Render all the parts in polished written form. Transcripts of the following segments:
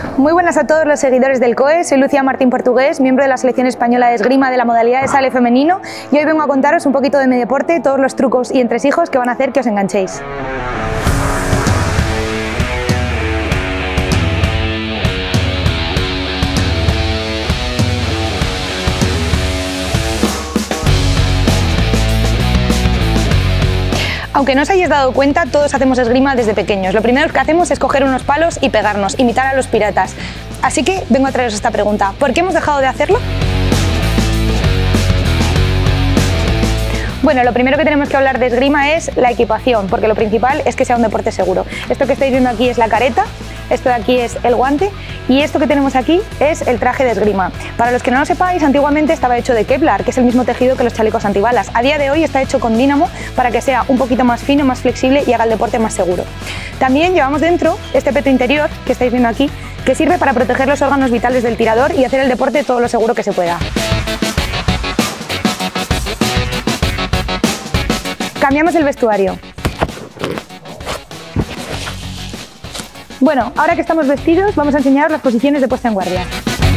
Muy buenas a todos los seguidores del COE, soy Lucía Martín Portugués, miembro de la selección española de esgrima de la modalidad de sale femenino y hoy vengo a contaros un poquito de mi deporte, todos los trucos y entresijos que van a hacer que os enganchéis. Aunque no os hayáis dado cuenta, todos hacemos esgrima desde pequeños. Lo primero que hacemos es coger unos palos y pegarnos, imitar a los piratas. Así que vengo a traeros esta pregunta: ¿por qué hemos dejado de hacerlo? Bueno, lo primero que tenemos que hablar de esgrima es la equipación, porque lo principal es que sea un deporte seguro. Esto que estáis viendo aquí es la careta, esto de aquí es el guante y esto que tenemos aquí es el traje de esgrima. Para los que no lo sepáis, antiguamente estaba hecho de Kevlar, que es el mismo tejido que los chalecos antibalas. A día de hoy está hecho con dínamo para que sea un poquito más fino, más flexible y haga el deporte más seguro. También llevamos dentro este peto interior que estáis viendo aquí, que sirve para proteger los órganos vitales del tirador y hacer el deporte todo lo seguro que se pueda. Cambiamos el vestuario. Bueno, ahora que estamos vestidos, vamos a enseñaros las posiciones de puesta en guardia.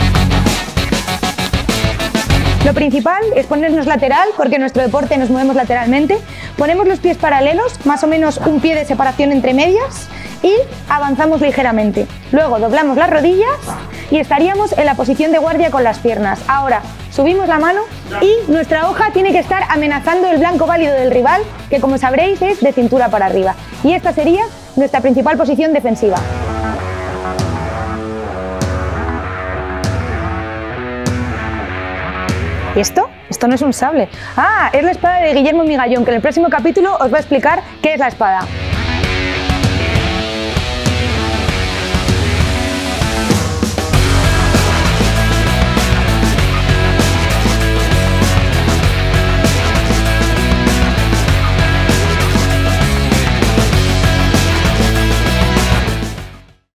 Lo principal es ponernos lateral, porque en nuestro deporte nos movemos lateralmente. Ponemos los pies paralelos, más o menos un pie de separación entre medias, y avanzamos ligeramente. Luego doblamos las rodillas y estaríamos en la posición de guardia con las piernas. Ahora subimos la mano y nuestra hoja tiene que estar amenazando el blanco válido del rival, que como sabréis es de cintura para arriba. Y esta sería nuestra principal posición defensiva. ¿Y esto? Esto no es un sable. Ah, es la espada de Guillermo Migallón, que en el próximo capítulo os va a explicar qué es la espada.